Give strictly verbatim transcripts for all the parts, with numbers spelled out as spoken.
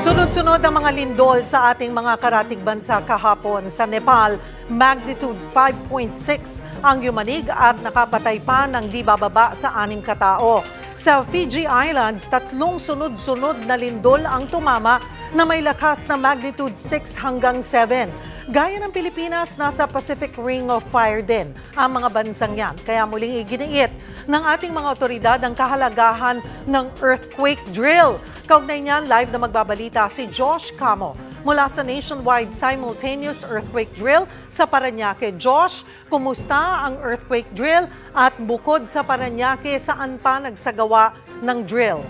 Sunod-sunod ang mga lindol sa ating mga karatig bansa kahapon. Sa Nepal, magnitude five point six ang yumanig at nakapatay pa ng di bababa sa anim katao. Sa Fiji Islands, tatlong sunod-sunod na lindol ang tumama na may lakas na magnitude six hanggang seven. Gaya ng Pilipinas, nasa Pacific Ring of Fire din ang mga bansang yan. Kaya muling iginiit ng ating mga otoridad ang kahalagahan ng earthquake drill. Kaugnay niyan, live na magbabalita si Josh Camo mula sa nationwide simultaneous earthquake drill sa Parañaque. Josh, kumusta ang earthquake drill at bukod sa Parañaque, saan pa nagsagawa ng drill?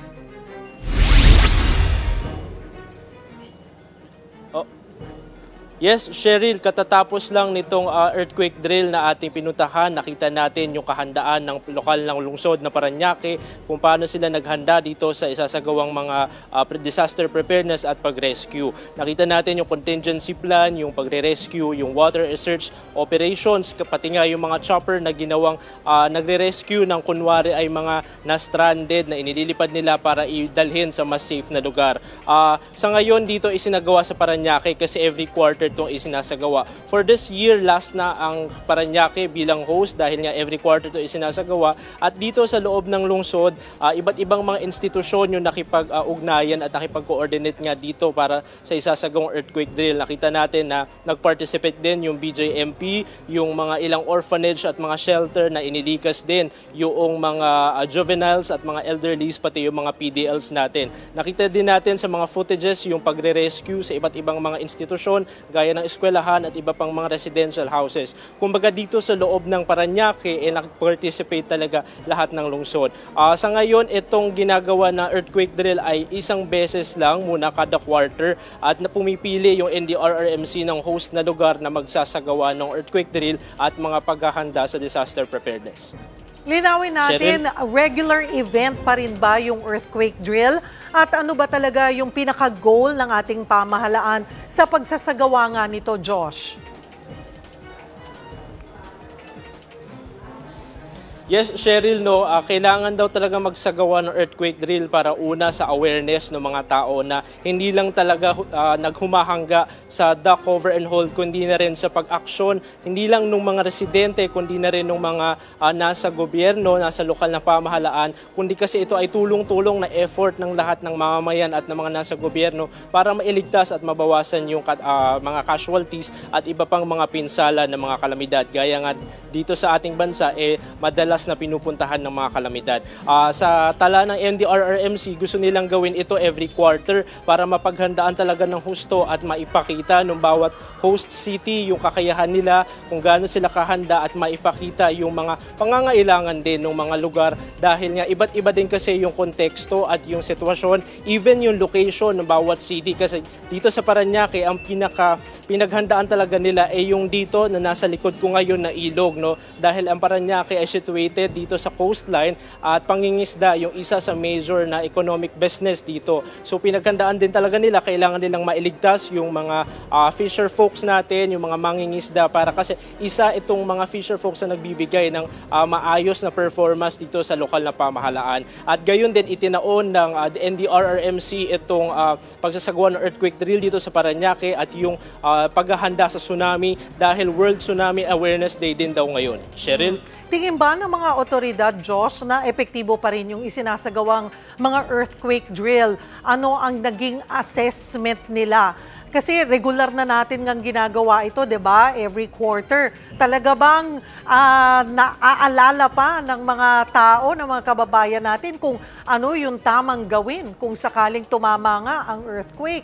Yes, Cheryl, katatapos lang nitong uh, earthquake drill na ating pinuntahan, nakita natin yung kahandaan ng lokal ng lungsod na Parañaque, kung paano sila naghanda dito sa isasagawang mga uh, disaster preparedness at pag-rescue. Nakita natin yung contingency plan, yung pagre-rescue, yung water search operations, pati nga yung mga chopper na ginawang uh, nagre-rescue ng kunwari ay mga na-stranded na inililipad nila para idalhin sa mas safe na lugar. Uh, sa ngayon dito isinagawa sa Parañaque kasi every quarter itong isinasagawa. For this year, last na ang Parañaque bilang host dahil nga every quarter ito isinasagawa. At dito sa loob ng lungsod, uh, iba't ibang mga institusyon yung nakipag-ugnayan at nakipag-coordinate nga dito para sa isasagawang earthquake drill. Nakita natin na nag-participate din yung B J M P, yung mga ilang orphanage at mga shelter na inilikas din yung mga uh, juveniles at mga elderlies, pati yung mga P D Ls natin. Nakita din natin sa mga footages yung pagre-rescue sa iba't ibang mga institusyon gaya ng eskwelahan at iba pang mga residential houses. Kumbaga dito sa loob ng Parañaque, eh, nag-participate talaga lahat ng lungsod. Uh, sa ngayon, itong ginagawa na earthquake drill ay isang beses lang muna kada quarter at na pumipili yung N D R R M C ng host na lugar na magsasagawa ng earthquake drill at mga paghahanda sa disaster preparedness. Linawin natin, Cheryl, regular event pa rin ba yung earthquake drill? At ano ba talaga yung pinaka-goal ng ating pamahalaan sa pagsasagawa nga nito, Josh? Yes, Cheryl, no, uh, kailangan daw talaga magsagawa ng earthquake drill para una sa awareness ng mga tao na hindi lang talaga uh, naghumahangga sa duck cover and hold, kundi na rin sa pag-aksyon, hindi lang ng mga residente, kundi na rin ng mga uh, nasa gobyerno, nasa lokal na pamahalaan, kundi kasi ito ay tulong-tulong na effort ng lahat ng mamamayan at ng mga nasa gobyerno para mailigtas at mabawasan yung uh, mga casualties at iba pang mga pinsala ng mga kalamidad. Gaya nga dito sa ating bansa, eh, madalas na pinupuntahan ng mga kalamidad. Uh, sa tala ng N D R R M C, gusto nilang gawin ito every quarter para mapaghandaan talaga ng husto at maipakita ng bawat host city yung kakayahan nila, kung gaano sila kahanda at maipakita yung mga pangangailangan din ng mga lugar dahil nga iba't iba din kasi yung konteksto at yung sitwasyon, even yung location ng bawat city. Kasi dito sa Parañaque, ang pinaka pinaghandaan talaga nila ay yung dito na nasa likod ko ngayon na ilog, no? Dahil ang Parañaque ay situated dito sa coastline at pangingisda yung isa sa major na economic business dito. So pinaghandaan din talaga nila, kailangan nilang mailigtas yung mga uh, fisher folks natin, yung mga mangingisda, para kasi isa itong mga fisher folks na nagbibigay ng uh, maayos na performance dito sa lokal na pamahalaan. At gayon din itinaon ng uh, N D R R M C itong uh, pagsasagawa ng earthquake drill dito sa Parañaque at yung uh, paghahanda sa tsunami dahil World Tsunami Awareness Day din daw ngayon. Cheryl? Tingin ba ng mga otoridad, Josh, na epektibo pa rin yung isinasagawang mga earthquake drill? Ano ang naging assessment nila? Kasi regular na natin ngang ginagawa ito, di ba? Every quarter. Talaga bang uh, naaalala pa ng mga tao, ng mga kababayan natin kung ano yung tamang gawin kung sakaling tumama nga ang earthquake?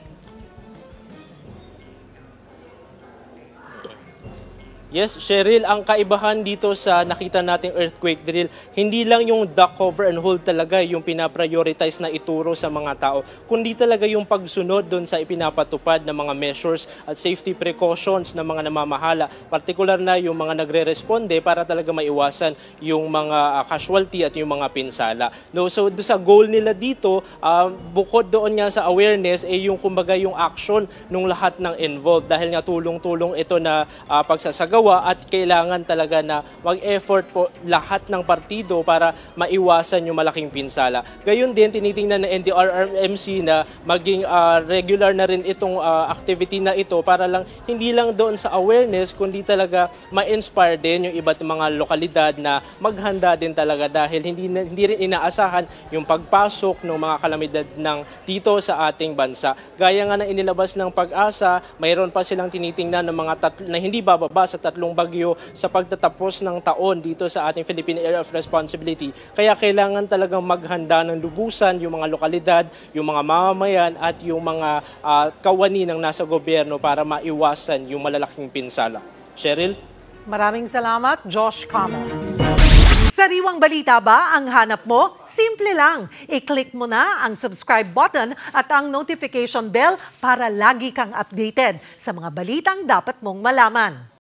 Yes, Cheryl, ang kaibahan dito sa nakita nating earthquake drill, hindi lang yung duck cover and hold talaga yung pinaprioritize na ituro sa mga tao, kundi talaga yung pagsunod doon sa ipinapatupad ng mga measures at safety precautions ng mga namamahala, partikular na yung mga nagre-responde para talaga maiwasan yung mga uh, casualty at yung mga pinsala. No, so do sa goal nila dito, uh, bukod doon nga sa awareness, eh yung kumbaga yung action ng lahat ng involved dahil nga tulong-tulong ito na uh, pagsasagawa ginagawa at kailangan talaga na mag-effort po lahat ng partido para maiwasan yung malaking pinsala. Gayon din, tinitingnan ng N D R R M C na maging uh, regular na rin itong uh, activity na ito para lang hindi lang doon sa awareness kundi talaga ma-inspire din yung iba't mga lokalidad na maghanda din talaga dahil hindi, hindi rin inaasahan yung pagpasok ng mga kalamidad ng dito sa ating bansa. Gaya nga na inilabas ng Pag-asa, mayroon pa silang tinitingnan ng mga tatlo, na hindi bababa sa tatlong bagyo sa pagtatapos ng taon dito sa ating Philippine Area of Responsibility. Kaya kailangan talagang maghanda ng lubusan yung mga lokalidad, yung mga mamamayan at yung mga uh, kawani ng nasa gobyerno para maiwasan yung malalaking pinsala. Cheryl? Maraming salamat, Josh Camo. Sariwang balita ba ang hanap mo? Simple lang. I-click mo na ang subscribe button at ang notification bell para lagi kang updated sa mga balitang dapat mong malaman.